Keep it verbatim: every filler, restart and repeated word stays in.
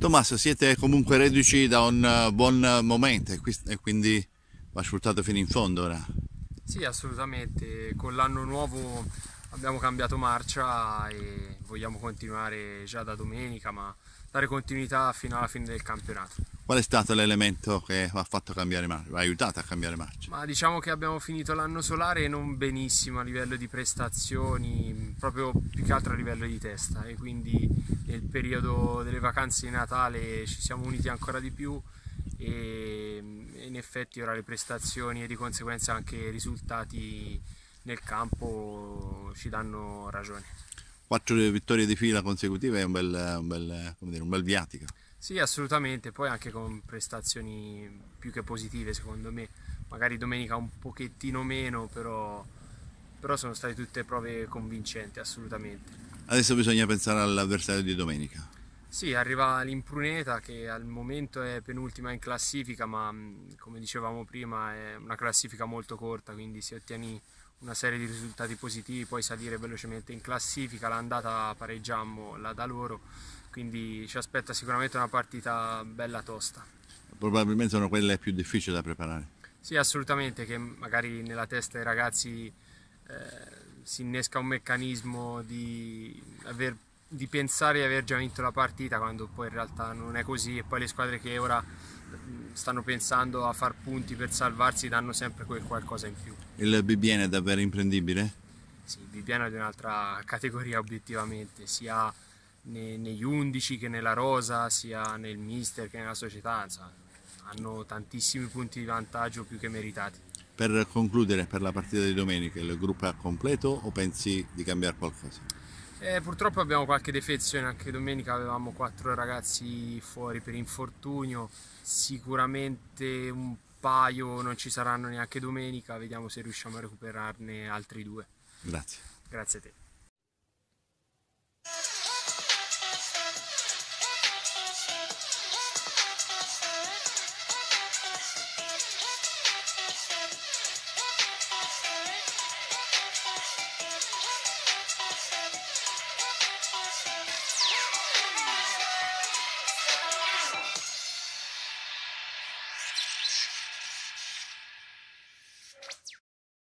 Tommaso, siete comunque reduci da un buon momento e qui- e quindi va sfruttato fino in fondo ora. Sì, assolutamente. Con l'anno nuovo abbiamo cambiato marcia e vogliamo continuare già da domenica, ma dare continuità fino alla fine del campionato. Qual è stato l'elemento che vi ha fatto cambiare marcia, vi ha aiutato a cambiare marcia? Ma diciamo che abbiamo finito l'anno solare non benissimo a livello di prestazioni, proprio più che altro a livello di testa, e quindi nel periodo delle vacanze di Natale ci siamo uniti ancora di più e in effetti ora le prestazioni e di conseguenza anche i risultati nel campo ci danno ragione. Quattro vittorie di fila consecutive è un bel, un bel, come dire, un bel viatico. Sì, assolutamente, poi anche con prestazioni più che positive secondo me, magari domenica un pochettino meno, però, però sono state tutte prove convincenti, assolutamente. Adesso bisogna pensare all'avversario di domenica. Sì, arriva l'Impruneta che al momento è penultima in classifica, ma mh, come dicevamo prima è una classifica molto corta, quindi se ottieni una serie di risultati positivi puoi salire velocemente in classifica. L'andata pareggiammo la da loro, quindi ci aspetta sicuramente una partita bella tosta. Probabilmente sono quelle più difficili da preparare. Sì, assolutamente, che magari nella testa dei ragazzi eh, si innesca un meccanismo di, aver, di pensare di aver già vinto la partita quando poi in realtà non è così, e poi le squadre che ora mh, stanno pensando a far punti per salvarsi danno sempre quel qualcosa in più. Il Bibbiena è davvero imprendibile? Sì, il Bibbiano è di un'altra categoria obiettivamente, sia ne- negli undici che nella rosa, sia nel mister che nella società, insomma, hanno tantissimi punti di vantaggio più che meritati. Per concludere, per la partita di domenica, il gruppo è a completo o pensi di cambiare qualcosa? Eh, purtroppo abbiamo qualche defezione, anche domenica avevamo quattro ragazzi fuori per infortunio, sicuramente un paio non ci saranno neanche domenica, vediamo se riusciamo a recuperarne altri due. Grazie. Grazie a te.